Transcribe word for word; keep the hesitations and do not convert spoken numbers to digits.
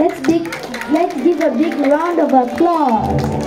Let's big let's give a big round of applause.